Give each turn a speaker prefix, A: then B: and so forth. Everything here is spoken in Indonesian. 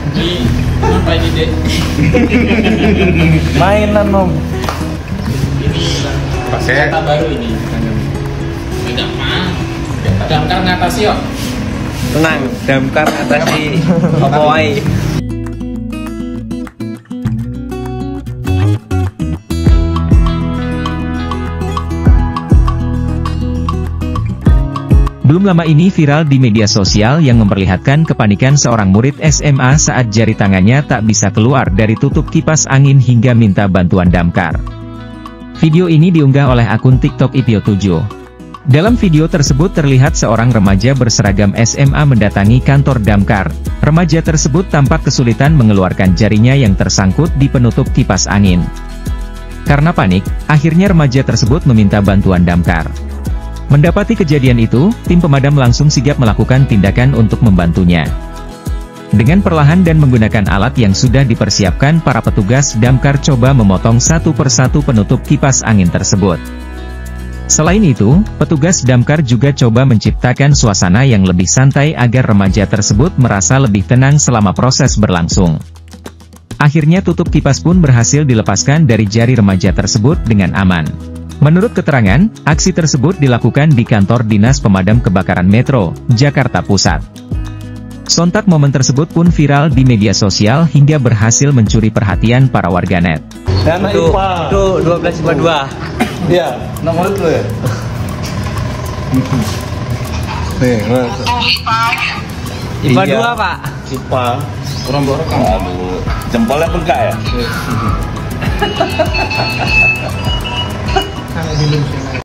A: Ini apa ini dek?
B: Mainan Om.
A: Ini
C: Pakai
A: kata baru ini. Tidak mah. Damkar ngatasi yuk.
B: Tenang, damkar atasi apa wae.
D: Belum lama ini viral di media sosial yang memperlihatkan kepanikan seorang murid SMA saat jari tangannya tak bisa keluar dari tutup kipas angin hingga minta bantuan damkar. Video ini diunggah oleh akun TikTok Ipio7. Dalam video tersebut terlihat seorang remaja berseragam SMA mendatangi kantor damkar. Remaja tersebut tampak kesulitan mengeluarkan jarinya yang tersangkut di penutup kipas angin. Karena panik, akhirnya remaja tersebut meminta bantuan damkar. Mendapati kejadian itu, tim pemadam langsung sigap melakukan tindakan untuk membantunya. Dengan perlahan dan menggunakan alat yang sudah dipersiapkan, para petugas damkar coba memotong satu persatu penutup kipas angin tersebut. Selain itu, petugas damkar juga coba menciptakan suasana yang lebih santai agar remaja tersebut merasa lebih tenang selama proses berlangsung. Akhirnya tutup kipas pun berhasil dilepaskan dari jari remaja tersebut dengan aman. Menurut keterangan, aksi tersebut dilakukan di kantor Dinas Pemadam Kebakaran Metro, Jakarta Pusat. Sontak momen tersebut pun viral di media sosial hingga berhasil mencuri perhatian para warganet.
B: Itu 1252.
C: Iya, nomor itu ya. Nih,
B: IPA
C: Iya.
B: 2 Pak.
C: IPA.
A: Kurang borok kan?
C: Aduh, jempolnya bengkak ya?
A: Kalau belum